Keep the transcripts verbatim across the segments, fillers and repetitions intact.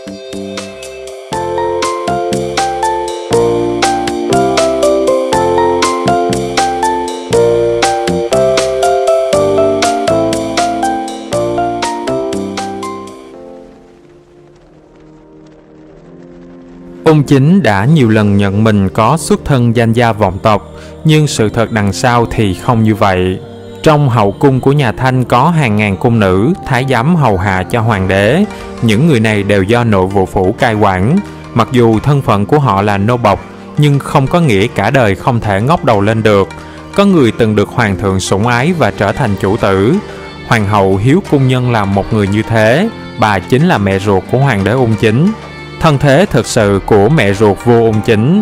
Ung Chính đã nhiều lần nhận mình có xuất thân danh gia vọng tộc, nhưng sự thật đằng sau thì không như vậy. Trong hậu cung của nhà Thanh có hàng ngàn cung nữ, thái giám hầu hạ cho hoàng đế. Những người này đều do nội vụ phủ cai quản. Mặc dù thân phận của họ là nô bộc, nhưng không có nghĩa cả đời không thể ngóc đầu lên được. Có người từng được hoàng thượng sủng ái và trở thành chủ tử. Hoàng hậu Hiếu Cung Nhân là một người như thế. Bà chính là mẹ ruột của hoàng đế Ung Chính, thân thế thực sự của mẹ ruột vua Ung Chính.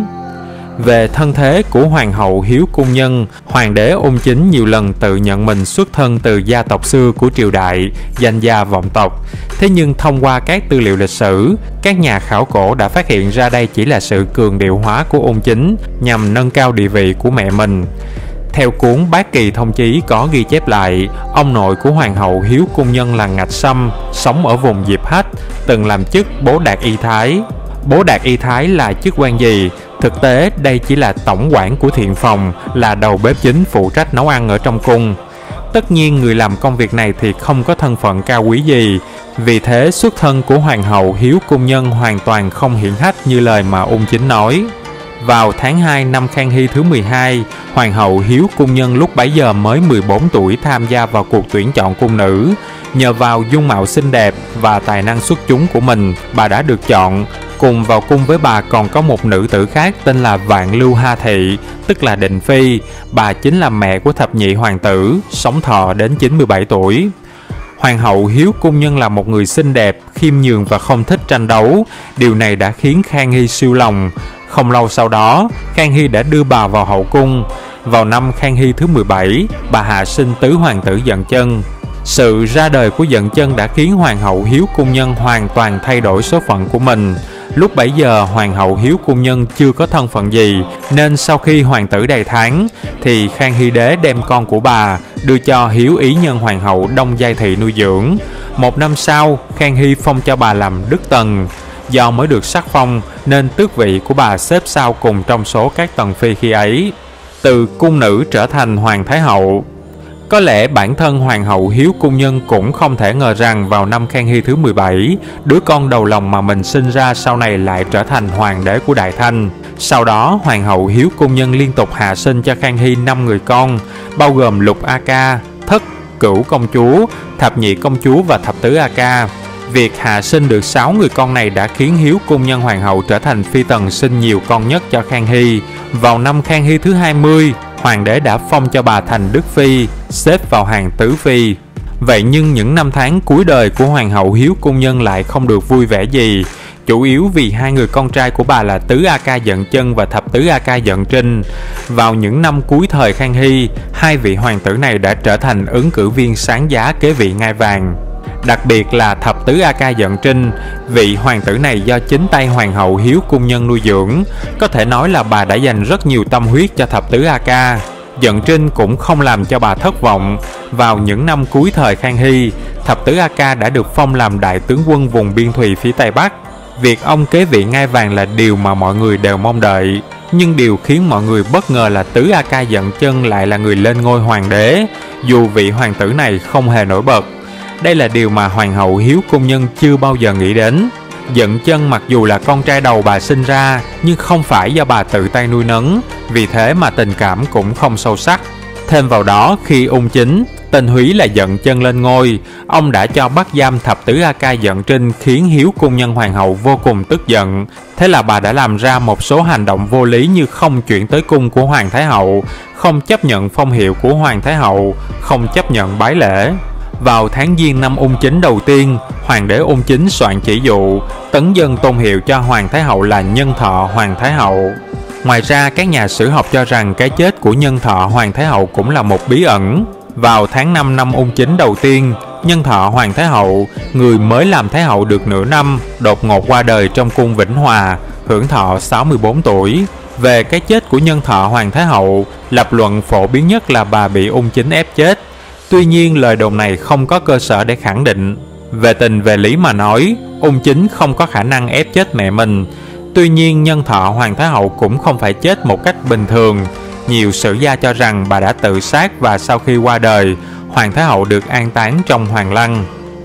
Về thân thế của hoàng hậu Hiếu Cung Nhân, hoàng đế Ung Chính nhiều lần tự nhận mình xuất thân từ gia tộc xưa của triều đại, danh gia vọng tộc. Thế nhưng thông qua các tư liệu lịch sử, các nhà khảo cổ đã phát hiện ra đây chỉ là sự cường điệu hóa của Ung Chính nhằm nâng cao địa vị của mẹ mình. Theo cuốn Bát Kỳ Thông Chí có ghi chép lại, ông nội của hoàng hậu Hiếu Cung Nhân là Ngạch Sâm, sống ở vùng Diệp Hách, từng làm chức Bố Đạt Y Thái. Bố Đạt Y Thái là chức quan gì? Thực tế đây chỉ là tổng quản của thiện phòng, là đầu bếp chính phụ trách nấu ăn ở trong cung. Tất nhiên người làm công việc này thì không có thân phận cao quý gì, vì thế xuất thân của hoàng hậu Hiếu Cung Nhân hoàn toàn không hiển hách như lời mà Ung Chính nói. Vào tháng hai năm Khang Hy thứ mười hai, hoàng hậu Hiếu Cung Nhân lúc bấy giờ mới mười bốn tuổi tham gia vào cuộc tuyển chọn cung nữ. Nhờ vào dung mạo xinh đẹp và tài năng xuất chúng của mình, bà đã được chọn. Cùng vào cung với bà còn có một nữ tử khác tên là Vạn Lưu Ha Thị, tức là Định Phi. Bà chính là mẹ của thập nhị hoàng tử, sống thọ đến chín mươi bảy tuổi. Hoàng hậu Hiếu Cung Nhân là một người xinh đẹp, khiêm nhường và không thích tranh đấu. Điều này đã khiến Khang Hy siêu lòng. Không lâu sau đó, Khang Hy đã đưa bà vào hậu cung. Vào năm Khang Hy thứ mười bảy, bà hạ sinh tứ hoàng tử Dận Chân. Sự ra đời của Dận Chân đã khiến hoàng hậu Hiếu Cung Nhân hoàn toàn thay đổi số phận của mình. Lúc bấy giờ hoàng hậu Hiếu Cung Nhân chưa có thân phận gì, nên sau khi hoàng tử đầy tháng thì Khang Hy đế đem con của bà đưa cho Hiếu Ý Nhân hoàng hậu Đông Giai Thị nuôi dưỡng. Một năm sau, Khang Hy phong cho bà làm Đức Tần. Do mới được sắc phong nên tước vị của bà xếp sau cùng trong số các tần phi khi ấy. Từ cung nữ trở thành hoàng thái hậu. Có lẽ bản thân hoàng hậu Hiếu Cung Nhân cũng không thể ngờ rằng vào năm Khang Hy thứ mười bảy, đứa con đầu lòng mà mình sinh ra sau này lại trở thành hoàng đế của Đại Thanh. Sau đó, hoàng hậu Hiếu Cung Nhân liên tục hạ sinh cho Khang Hy năm người con, bao gồm Lục A Ca, Thất, Cửu Công Chúa, Thập Nhị Công Chúa và Thập Tứ A Ca. Việc hạ sinh được sáu người con này đã khiến Hiếu Cung Nhân hoàng hậu trở thành phi tần sinh nhiều con nhất cho Khang Hy. Vào năm Khang Hy thứ hai mươi, hoàng đế đã phong cho bà thành Đức Phi, xếp vào hàng tứ phi. Vậy nhưng những năm tháng cuối đời của hoàng hậu Hiếu Cung Nhân lại không được vui vẻ gì, chủ yếu vì hai người con trai của bà là Tứ A Ca Dận Chân và Thập Tứ A Ca Dận Trinh. Vào những năm cuối thời Khang Hy, hai vị hoàng tử này đã trở thành ứng cử viên sáng giá kế vị ngai vàng. Đặc biệt là Thập Tứ A Ca Dận Trinh, vị hoàng tử này do chính tay hoàng hậu Hiếu Cung Nhân nuôi dưỡng. Có thể nói là bà đã dành rất nhiều tâm huyết cho Thập Tứ A Ca. Dận Trinh cũng không làm cho bà thất vọng. Vào những năm cuối thời Khang Hy, Thập Tứ A Ca đã được phong làm đại tướng quân vùng biên thùy phía Tây Bắc. Việc ông kế vị ngai vàng là điều mà mọi người đều mong đợi. Nhưng điều khiến mọi người bất ngờ là Tứ A Ca Dận Chân lại là người lên ngôi hoàng đế, dù vị hoàng tử này không hề nổi bật. Đây là điều mà hoàng hậu Hiếu Cung Nhân chưa bao giờ nghĩ đến. Dận Chân mặc dù là con trai đầu bà sinh ra, nhưng không phải do bà tự tay nuôi nấng, vì thế mà tình cảm cũng không sâu sắc. Thêm vào đó, khi Ung Chính, tên húy là Dận Chân lên ngôi, ông đã cho bắt giam Thập Tứ A Ca Dận Trinh, khiến Hiếu Cung Nhân hoàng hậu vô cùng tức giận. Thế là bà đã làm ra một số hành động vô lý như không chuyển tới cung của hoàng thái hậu, không chấp nhận phong hiệu của hoàng thái hậu, không chấp nhận bái lễ. Vào tháng Giêng năm Ung Chính đầu tiên, hoàng đế Ung Chính soạn chỉ dụ tấn dân tôn hiệu cho hoàng thái hậu là Nhân Thọ hoàng thái hậu. Ngoài ra, các nhà sử học cho rằng cái chết của Nhân Thọ hoàng thái hậu cũng là một bí ẩn. Vào tháng năm năm Ung Chính đầu tiên, Nhân Thọ hoàng thái hậu, người mới làm thái hậu được nửa năm, đột ngột qua đời trong cung Vĩnh Hòa, hưởng thọ sáu mươi bốn tuổi. Về cái chết của Nhân Thọ hoàng thái hậu, lập luận phổ biến nhất là bà bị Ung Chính ép chết. Tuy nhiên, lời đồn này không có cơ sở để khẳng định. Về tình về lý mà nói, Ung Chính không có khả năng ép chết mẹ mình. Tuy nhiên nhân thọ Hoàng Thái Hậu cũng không phải chết một cách bình thường. Nhiều sử gia cho rằng bà đã tự sát và sau khi qua đời, Hoàng Thái Hậu được an táng trong hoàng lăng.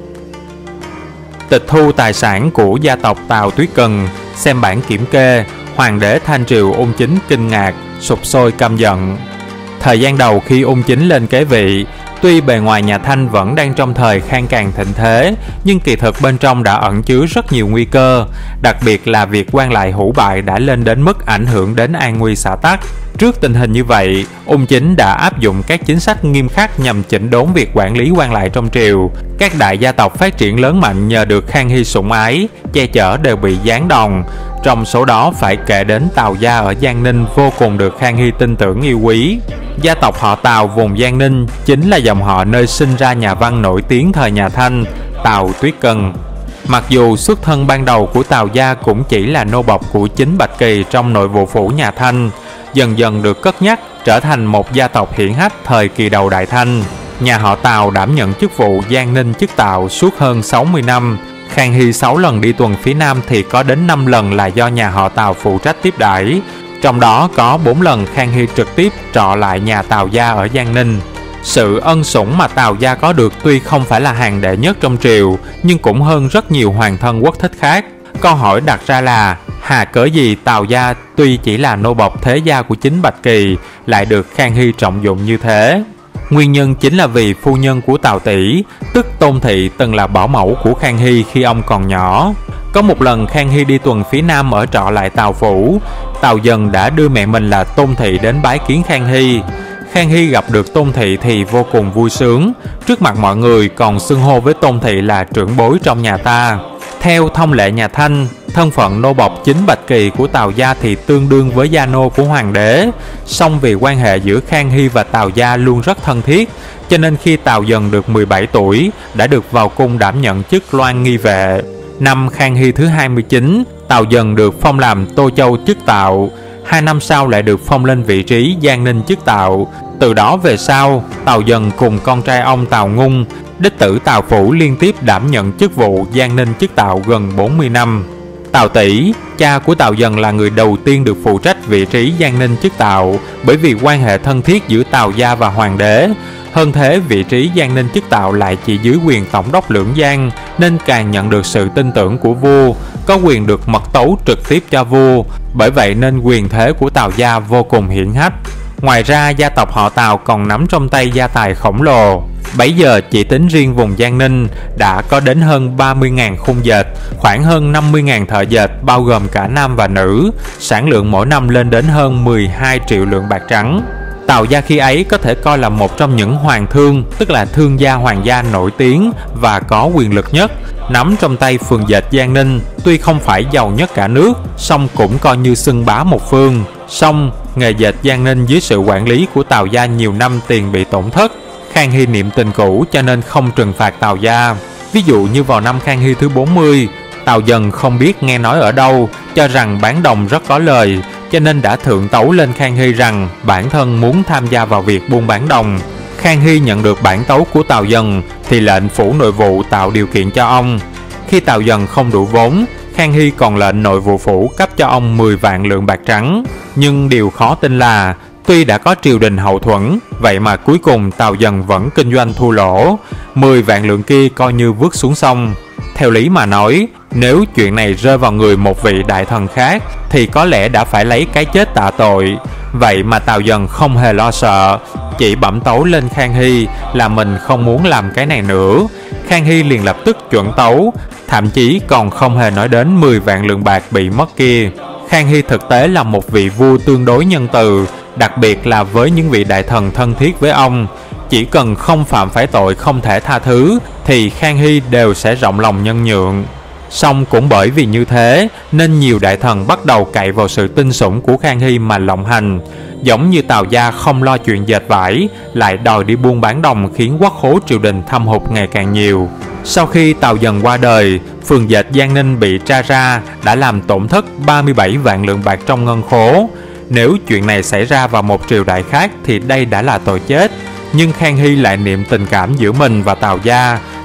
Tịch thu tài sản của gia tộc Tào Tuyết Cần, xem bản kiểm kê, Hoàng đế Thanh Triều Ung Chính kinh ngạc, sục sôi căm giận. Thời gian đầu khi Ung Chính lên kế vị, tuy bề ngoài nhà Thanh vẫn đang trong thời khang càn thịnh thế, nhưng kỳ thực bên trong đã ẩn chứa rất nhiều nguy cơ, đặc biệt là việc quan lại hủ bại đã lên đến mức ảnh hưởng đến an nguy xã tắc. Trước tình hình như vậy, Ung Chính đã áp dụng các chính sách nghiêm khắc nhằm chỉnh đốn việc quản lý quan lại trong triều. Các đại gia tộc phát triển lớn mạnh nhờ được Khang Hy sủng ái, che chở đều bị giáng đòn. Trong số đó phải kể đến Tào gia ở Giang Ninh vô cùng được Khang Hy tin tưởng yêu quý. Gia tộc họ Tào vùng Giang Ninh chính là dòng họ nơi sinh ra nhà văn nổi tiếng thời nhà Thanh, Tào Tuyết Cần. Mặc dù xuất thân ban đầu của Tào gia cũng chỉ là nô bộc của chính Bạch Kỳ trong nội vụ phủ nhà Thanh, dần dần được cất nhắc trở thành một gia tộc hiển hách thời kỳ đầu Đại Thanh. Nhà họ Tào đảm nhận chức vụ Giang Ninh chức Tào suốt hơn sáu mươi năm. Khang Hy sáu lần đi tuần phía Nam thì có đến năm lần là do nhà họ Tào phụ trách tiếp đãi. Trong đó có bốn lần Khang Hy trực tiếp trọ lại nhà Tào gia ở Giang Ninh. Sự ân sủng mà Tào gia có được tuy không phải là hàng đệ nhất trong triều, nhưng cũng hơn rất nhiều hoàng thân quốc thích khác. Câu hỏi đặt ra là hà cớ gì Tào gia tuy chỉ là nô bộc thế gia của chính Bạch Kỳ lại được Khang Hy trọng dụng như thế? Nguyên nhân chính là vì phu nhân của Tào tỷ, tức Tôn Thị, từng là bảo mẫu của Khang Hy khi ông còn nhỏ. Có một lần Khang Hy đi tuần phía Nam ở trọ lại Tào phủ, Tào Dần đã đưa mẹ mình là Tôn Thị đến bái kiến Khang Hy. Khang Hy gặp được Tôn Thị thì vô cùng vui sướng, trước mặt mọi người còn xưng hô với Tôn Thị là trưởng bối trong nhà ta. Theo thông lệ nhà Thanh, thân phận nô bộc chính Bạch Kỳ của Tào gia thì tương đương với gia nô của hoàng đế. Song vì quan hệ giữa Khang Hy và Tào gia luôn rất thân thiết, cho nên khi Tào Dần được mười bảy tuổi đã được vào cung đảm nhận chức Loan nghi vệ. Năm Khang Hy thứ hai mươi chín, Tào Dần được phong làm Tô Châu chức Tào. Hai năm sau lại được phong lên vị trí Giang Ninh chức Tào. Từ đó về sau, Tào Dần cùng con trai ông Tào Ngung, đích tử Tào Phủ liên tiếp đảm nhận chức vụ Giang Ninh chức Tào gần bốn mươi năm. Tào tỷ, cha của Tào Dần là người đầu tiên được phụ trách vị trí Giang Ninh chức Tào, bởi vì quan hệ thân thiết giữa Tào gia và hoàng đế. Hơn thế, vị trí Giang Ninh chức Tào lại chỉ dưới quyền tổng đốc Lưỡng Giang, nên càng nhận được sự tin tưởng của vua, có quyền được mật tấu trực tiếp cho vua. Bởi vậy nên quyền thế của Tào gia vô cùng hiển hách. Ngoài ra, gia tộc họ Tào còn nắm trong tay gia tài khổng lồ. Bấy giờ chỉ tính riêng vùng Giang Ninh đã có đến hơn ba mươi nghìn khung dệt, khoảng hơn năm mươi nghìn thợ dệt bao gồm cả nam và nữ, sản lượng mỗi năm lên đến hơn mười hai triệu lượng bạc trắng. Tào gia khi ấy có thể coi là một trong những hoàng thương, tức là thương gia hoàng gia nổi tiếng và có quyền lực nhất, nắm trong tay phường dệt Giang Ninh. Tuy không phải giàu nhất cả nước, song cũng coi như xưng bá một phương. Song nghề dệt Giang Ninh dưới sự quản lý của Tào gia nhiều năm tiền bị tổn thất. Khang Hy niệm tình cũ cho nên không trừng phạt Tào gia. Ví dụ như vào năm Khang Hy thứ bốn mươi, Tào Dần không biết nghe nói ở đâu, cho rằng bán đồng rất có lời, cho nên đã thượng tấu lên Khang Hy rằng bản thân muốn tham gia vào việc buôn bán đồng. Khang Hy nhận được bản tấu của Tào Dần thì lệnh phủ nội vụ tạo điều kiện cho ông. Khi Tào Dần không đủ vốn, Khang Hy còn lệnh nội vụ phủ cấp cho ông mười vạn lượng bạc trắng. Nhưng điều khó tin là tuy đã có triều đình hậu thuẫn, vậy mà cuối cùng Tào Dần vẫn kinh doanh thua lỗ, mười vạn lượng kia coi như vứt xuống sông. Theo lý mà nói, nếu chuyện này rơi vào người một vị đại thần khác thì có lẽ đã phải lấy cái chết tạ tội. Vậy mà Tào Dần không hề lo sợ, chỉ bẩm tấu lên Khang Hy là mình không muốn làm cái này nữa. Khang Hy liền lập tức chuẩn tấu, thậm chí còn không hề nói đến mười vạn lượng bạc bị mất kia. Khang Hy thực tế là một vị vua tương đối nhân từ, đặc biệt là với những vị đại thần thân thiết với ông. Chỉ cần không phạm phải tội không thể tha thứ thì Khang Hy đều sẽ rộng lòng nhân nhượng. Song cũng bởi vì như thế nên nhiều đại thần bắt đầu cậy vào sự tinh sủng của Khang Hy mà lộng hành. Giống như Tào gia không lo chuyện dệt vải, lại đòi đi buôn bán đồng, khiến quốc khố triều đình thâm hụt ngày càng nhiều. Sau khi Tào Dần qua đời, phường dệt Giang Ninh bị tra ra đã làm tổn thất ba mươi bảy vạn lượng bạc trong ngân khố. Nếu chuyện này xảy ra vào một triều đại khác thì đây đã là tội chết. Nhưng Khang Hy lại niệm tình cảm giữa mình và Tào gia,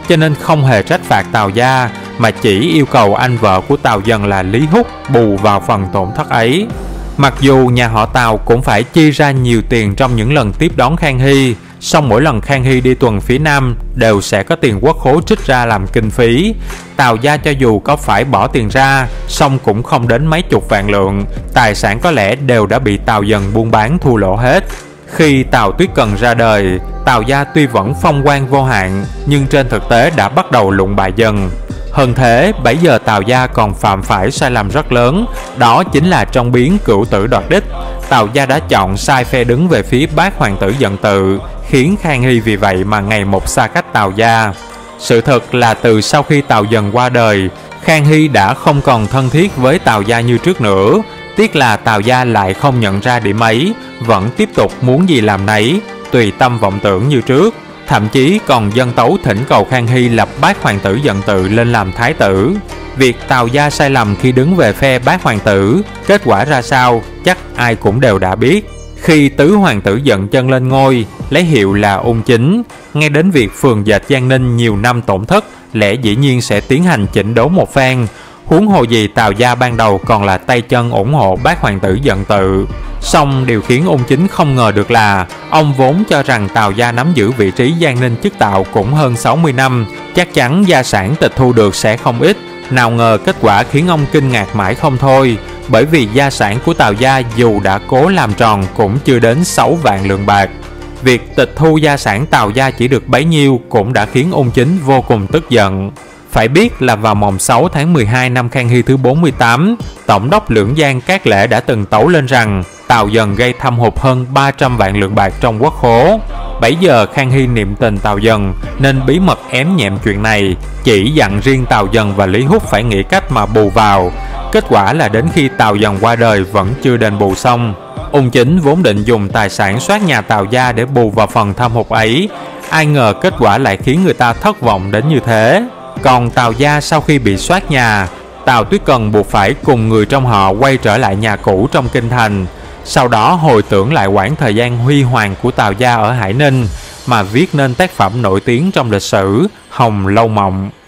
cho nên không hề trách phạt Tào gia, mà chỉ yêu cầu anh vợ của Tào Dần là Lý Húc bù vào phần tổn thất ấy. Mặc dù nhà họ Tào cũng phải chi ra nhiều tiền trong những lần tiếp đón Khang Hy, song mỗi lần Khang Hy đi tuần phía Nam đều sẽ có tiền quốc khố trích ra làm kinh phí. Tào gia cho dù có phải bỏ tiền ra, song cũng không đến mấy chục vạn lượng, tài sản có lẽ đều đã bị Tào Dần buôn bán thua lỗ hết. Khi Tào Tuyết Cần ra đời, Tào gia tuy vẫn phong quang vô hạn, nhưng trên thực tế đã bắt đầu lụng bại dần. Hơn thế, bấy giờ Tào gia còn phạm phải sai lầm rất lớn, đó chính là trong biến cửu tử đoạt đích. Tào gia đã chọn sai phe đứng về phía bác hoàng tử Dận Tự, khiến Khang Hy vì vậy mà ngày một xa cách Tào gia. Sự thật là từ sau khi Tào Dần qua đời, Khang Hy đã không còn thân thiết với Tào gia như trước nữa. Tiếc là Tào gia lại không nhận ra điểm ấy, vẫn tiếp tục muốn gì làm nấy, tùy tâm vọng tưởng như trước. Thậm chí còn dâng tấu thỉnh cầu Khang Hy lập bác hoàng tử Dận Tự lên làm thái tử. Việc Tào gia sai lầm khi đứng về phe bác hoàng tử, kết quả ra sao chắc ai cũng đều đã biết. Khi tứ hoàng tử dận chân lên ngôi, lấy hiệu là Ung Chính, nghe đến việc phường dệt Giang Ninh nhiều năm tổn thất, lẽ dĩ nhiên sẽ tiến hành chỉnh đốn một phen. Huống hồ gì Tào gia ban đầu còn là tay chân ủng hộ bác hoàng tử Dận Tự. Song điều khiến Ung Chính không ngờ được là ông vốn cho rằng Tào gia nắm giữ vị trí Giang Ninh chức tạo cũng hơn sáu mươi năm, chắc chắn gia sản tịch thu được sẽ không ít. Nào ngờ kết quả khiến ông kinh ngạc mãi không thôi, bởi vì gia sản của Tào gia dù đã cố làm tròn cũng chưa đến sáu vạn lượng bạc. Việc tịch thu gia sản Tào gia chỉ được bấy nhiêu cũng đã khiến Ung Chính vô cùng tức giận. Phải biết là vào mồng sáu tháng mười hai năm Khang Hy thứ bốn mươi tám, Tổng đốc Lưỡng Giang Cát Lễ đã từng tấu lên rằng Tào Dần gây thâm hụt hơn ba trăm vạn lượng bạc trong quốc khố. Bấy giờ Khang Hy niệm tình Tào Dần nên bí mật ém nhẹm chuyện này, chỉ dặn riêng Tào Dần và Lý Húc phải nghĩ cách mà bù vào. Kết quả là đến khi Tào Dần qua đời vẫn chưa đền bù xong. Ung Chính vốn định dùng tài sản soát nhà Tào gia để bù vào phần thâm hụt ấy, ai ngờ kết quả lại khiến người ta thất vọng đến như thế. Còn Tào gia sau khi bị soát nhà, Tào Tuyết Cần buộc phải cùng người trong họ quay trở lại nhà cũ trong kinh thành, sau đó hồi tưởng lại quãng thời gian huy hoàng của Tào gia ở Hải Ninh mà viết nên tác phẩm nổi tiếng trong lịch sử Hồng Lâu Mộng.